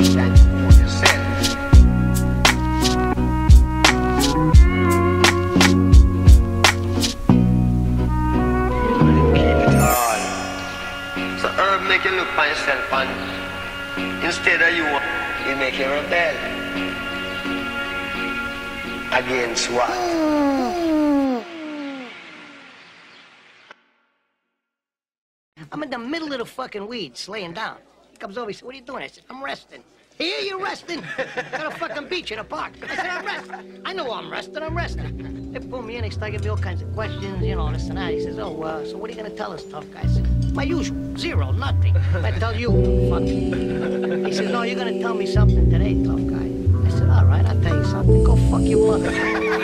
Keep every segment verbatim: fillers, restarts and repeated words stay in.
understand what you said. So herb make you look for yourself and instead of you, you make you rebel. Against what? I'm in the middle of the fucking weeds, laying down. He comes over, he said, what are you doing? I said, I'm resting. Here you resting? Got a fucking beach in a park. I said, I'm resting. I know I'm resting, I'm resting. They pull me in, they start giving me all kinds of questions, you know, this and that. He says, oh, uh, so what are you gonna tell us, tough guy? I said, my usual, zero, nothing. I tell you, fuck. He says, no, you're gonna tell me something today, tough guy. I said, all right, I'll tell you something. Go fuck your mother.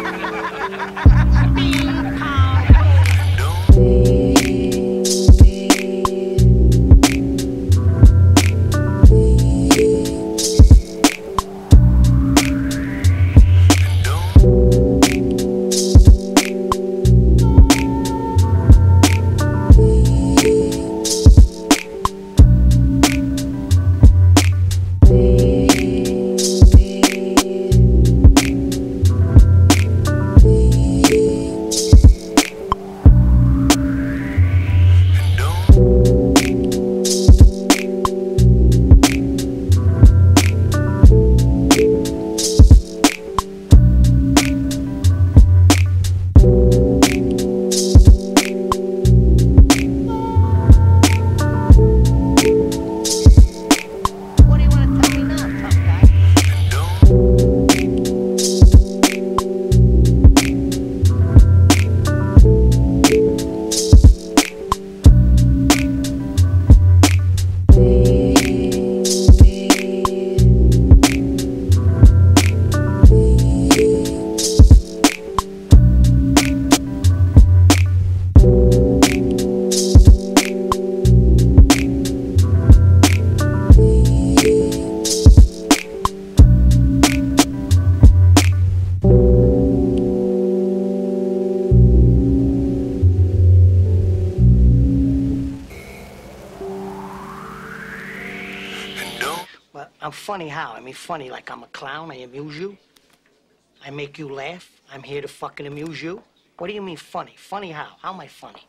I'm funny how? I mean, funny like I'm a clown, I amuse you. I make you laugh. I'm here to fucking amuse you. What do you mean funny? Funny how? How am I funny?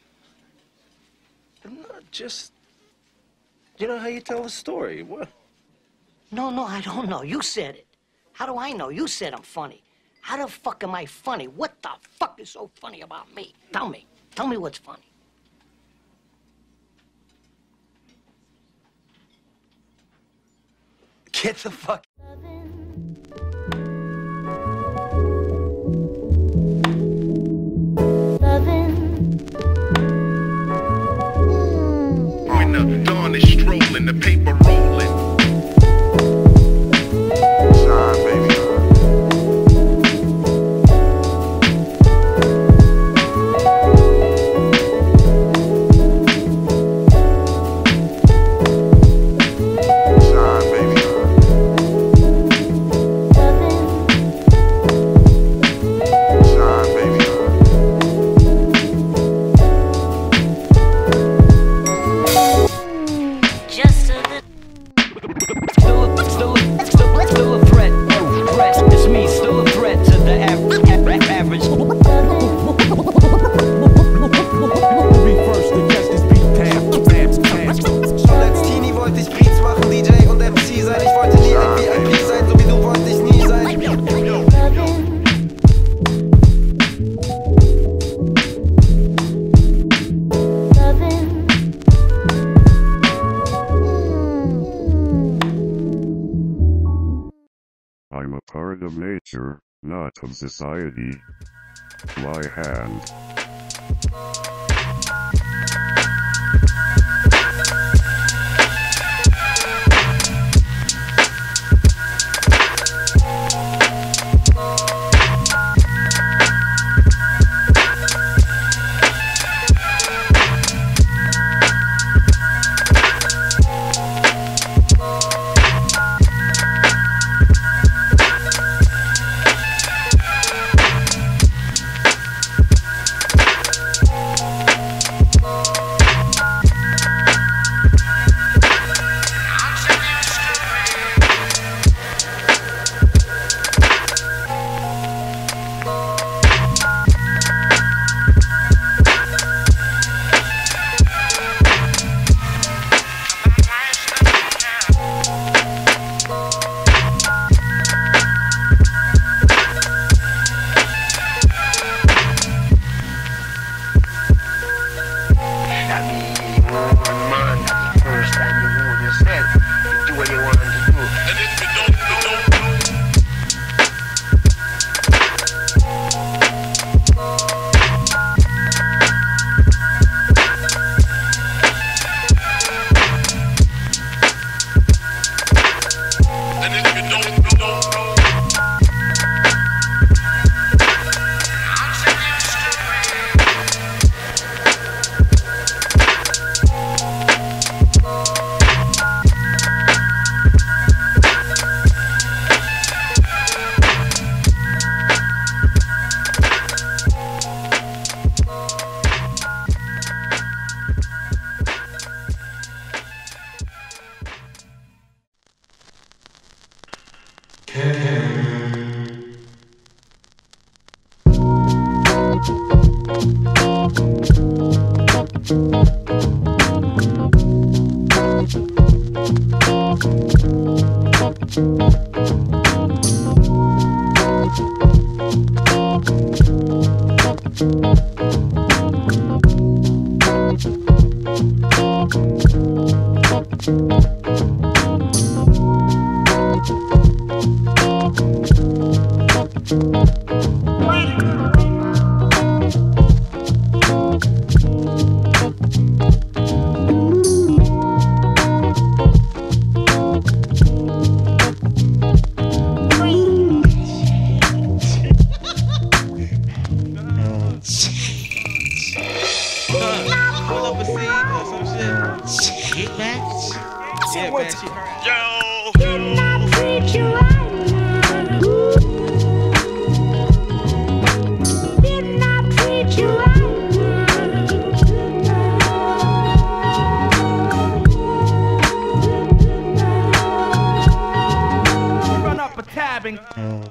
Not just, you know how you tell a story. What? No, no, I don't know. You said it. How do I know? You said I'm funny. How the fuck am I funny? What the fuck is so funny about me? Tell me. Tell me what's funny. Get the fuck. When the dawn is strolling, the paper rolling. Shine, baby. I'm a part of nature, not of society. My hand. Pull up a scene or some shit. Get back. Yeah, man, she heard. Yo. Didn't I treat you right now? Didn't I treat you right now? Run up a tab and.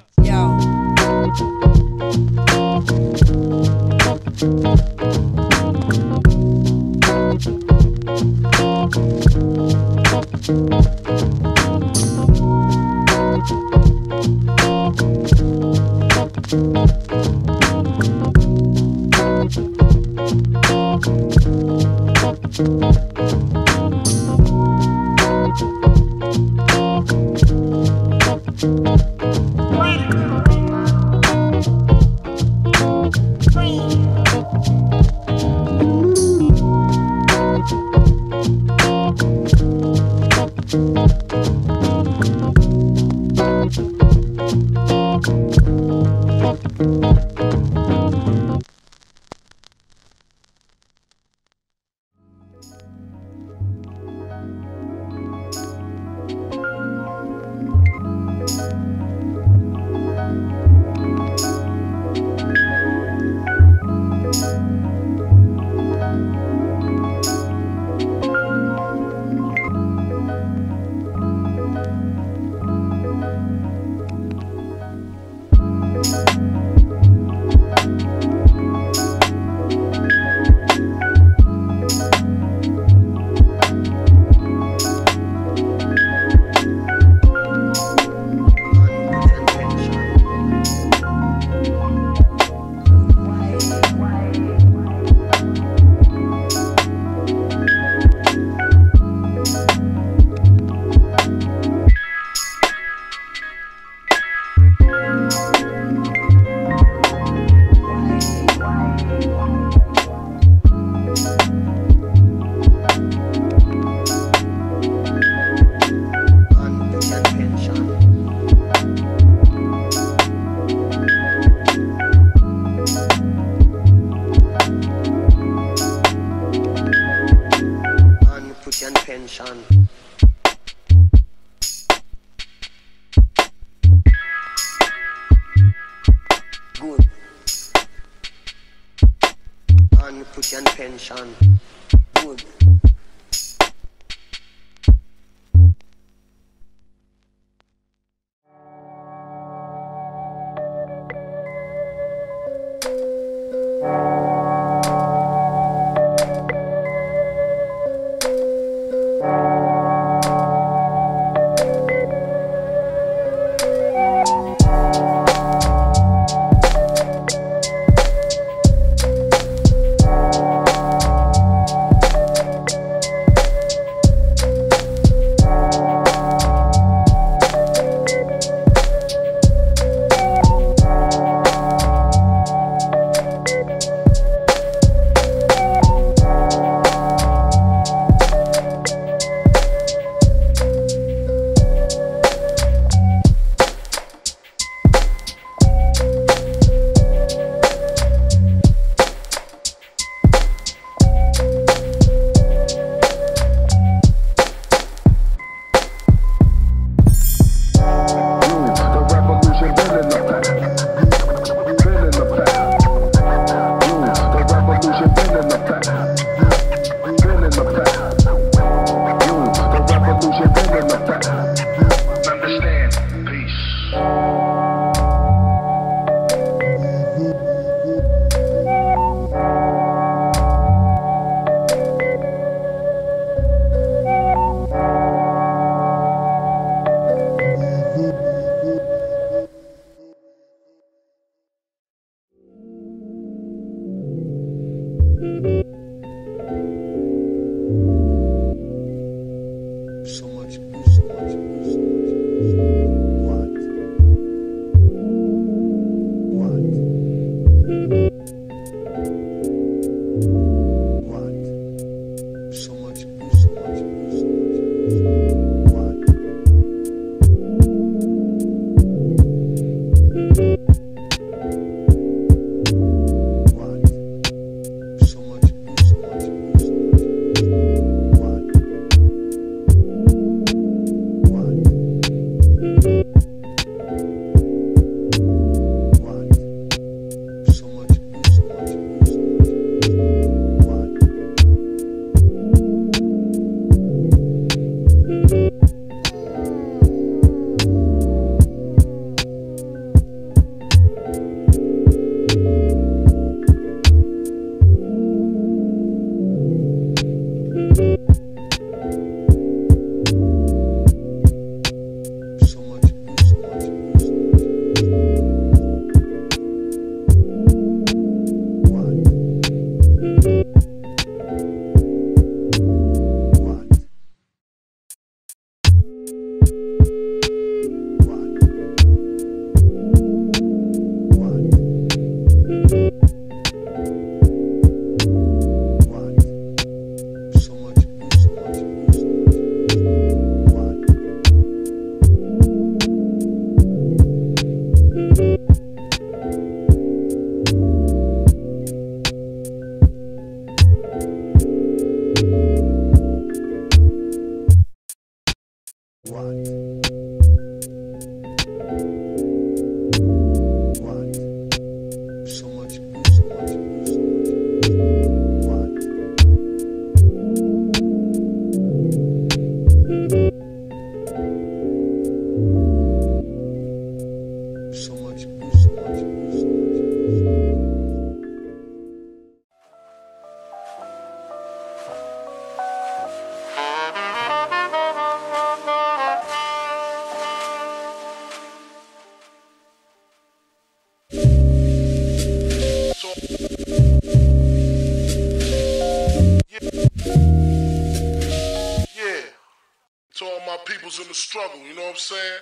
Pension. Good. And put your pension. Good. was in the struggle, you know what I'm saying?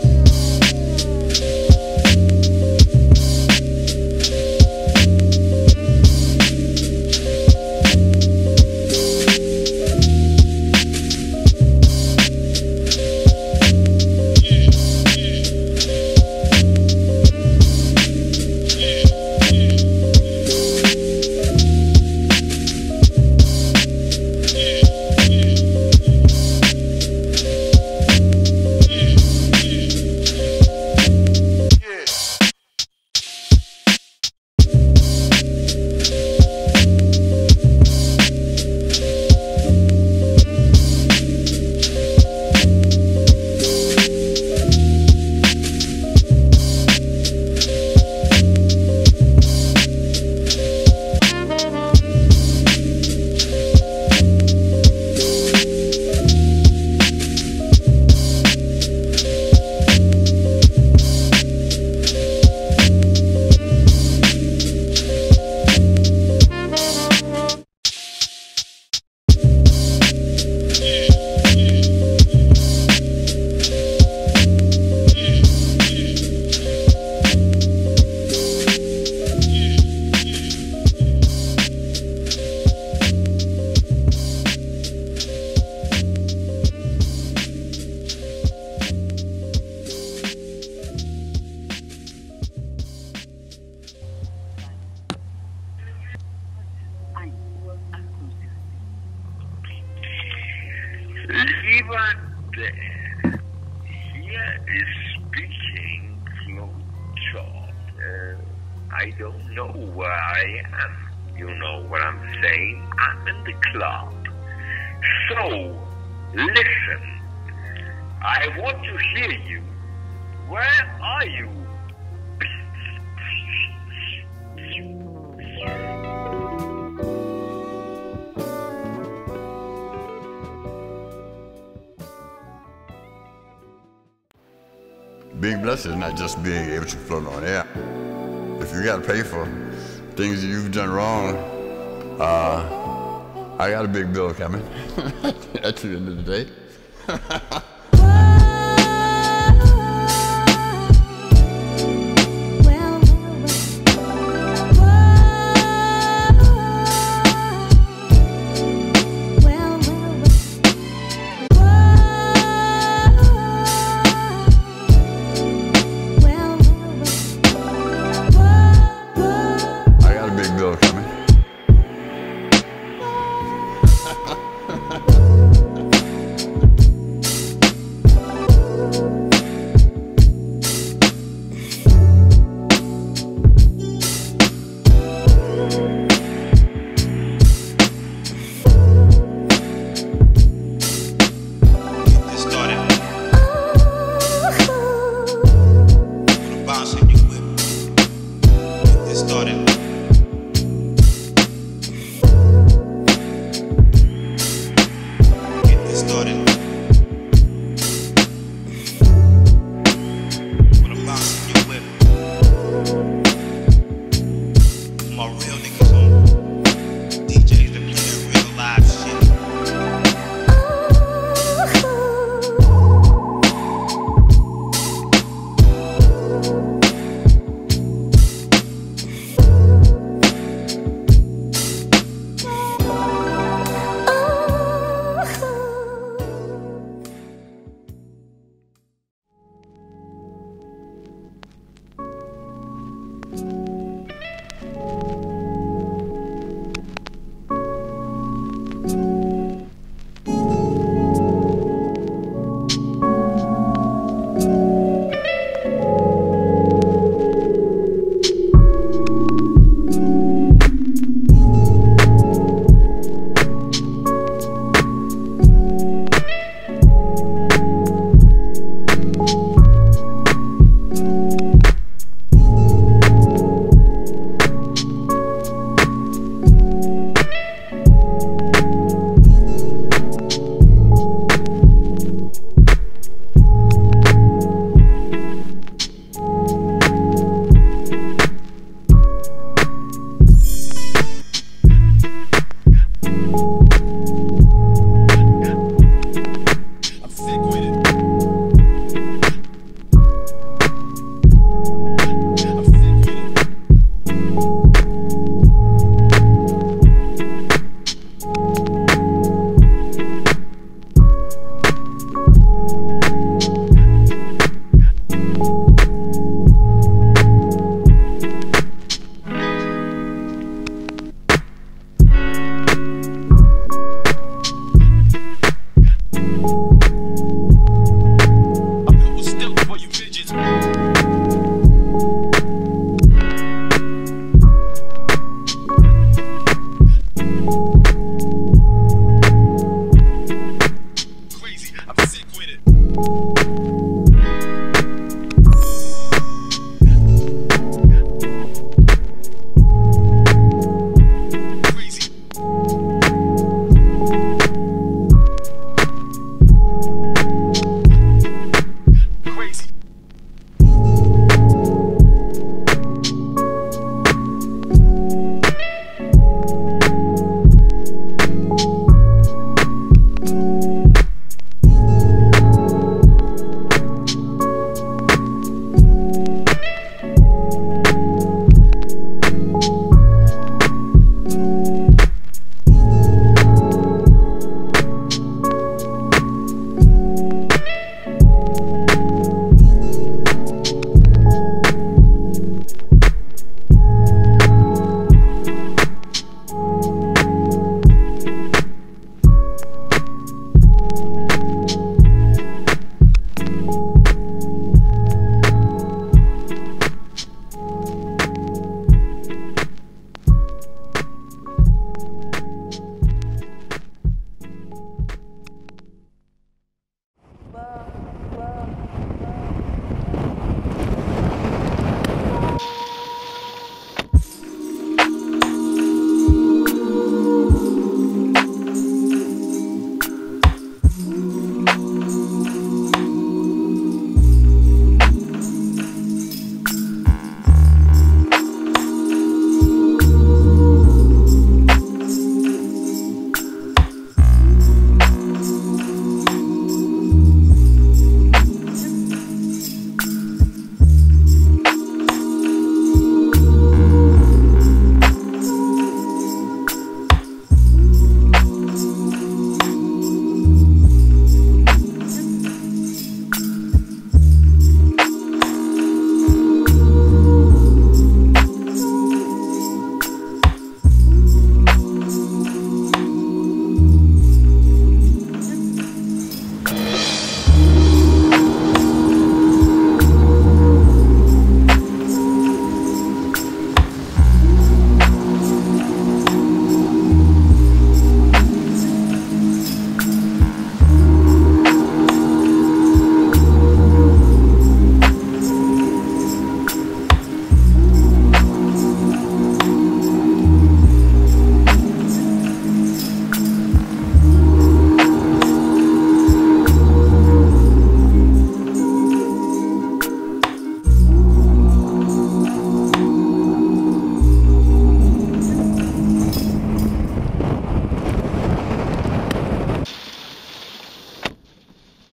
Lieber Dan, here is speaking Flowchart. Uh, I don't know where I am. You know what I'm saying? I'm in the club. So, listen. I want to hear you. Where are you? Being blessed is not just being able to float on air. If you got to pay for things that you've done wrong, uh, I got a big bill coming at the end of the day.